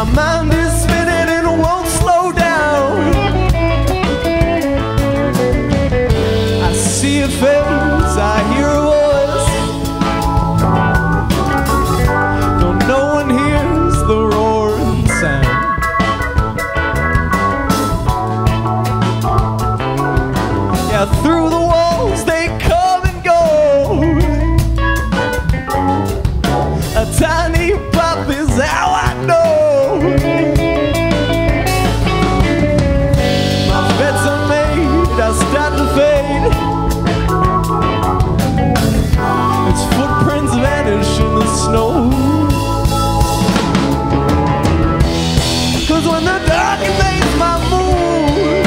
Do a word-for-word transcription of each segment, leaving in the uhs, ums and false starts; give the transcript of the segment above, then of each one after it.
My mind is spinning and it won't slow down. I see a face, I hear a voice, though no one hears the roaring sound. Yeah, through the walls they come and go. A tiny pop is how I know. My beds are made, I start to fade. Its footprints vanish in the snow. 'Cause when the dark invades my mood,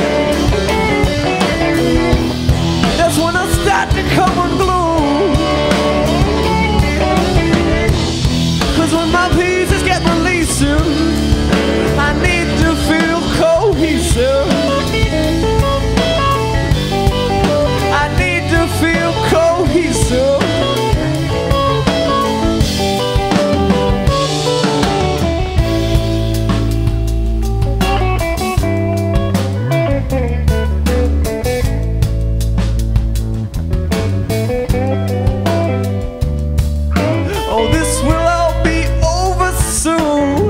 that's when I start to come unglued. 'Cause when my pieces get released soon, I need to feel cohesive. I need to feel cohesive. Oh, this will all be over soon.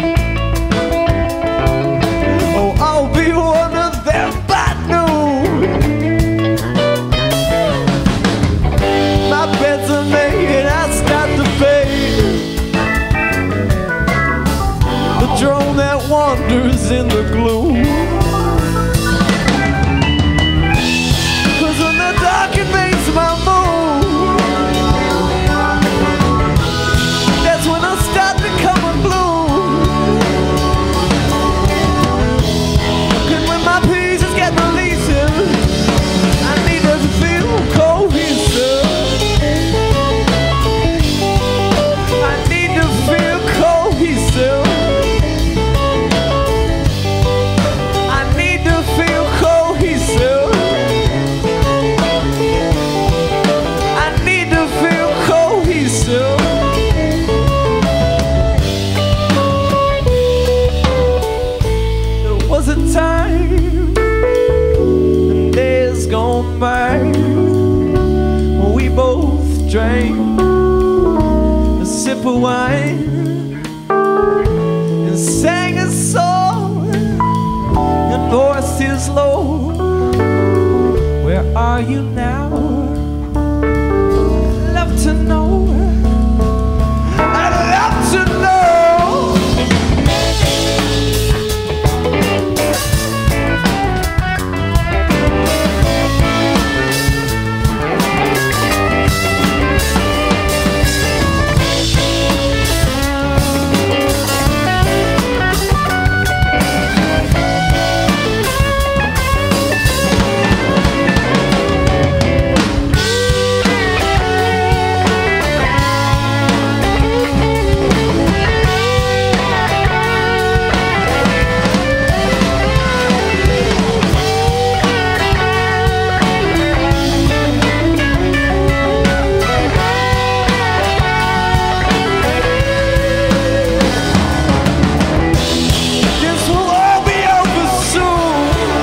Oh, I'll be one of them by noon. My beds are made and I start to fade. The drone that wanders in the gloom. 'Cause when the dark invades my mood, that's when I start to come unglued. 'Cause when my pieces get released, I need to feel cohesive. I need to feel cohesive. I need to feel cohesive. I need to feel cohesive. There was a time, and days gone by, when we both drank a sip of wine and sang a song and voiced his low. Where are you now? I'd love to know. I'd love to know. This will all be over soon.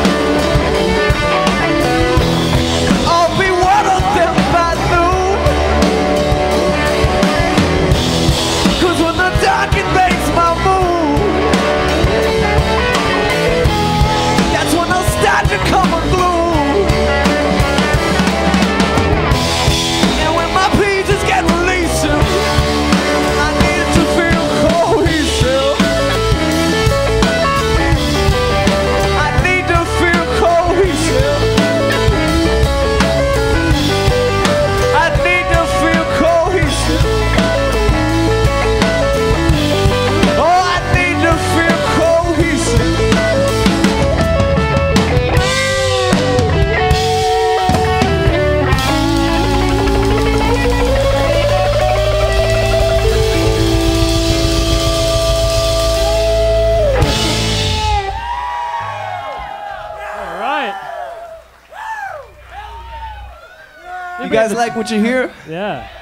I'll be one of them by noon. 'Cause when the dark invades my mood, that's when I start to come unglued. And when my pieces get released, I need to feel cohesive. I need to feel cohesive. I need to feel cohesive. Oh, I need to feel cohesive. All right. You guys like what you hear? Yeah.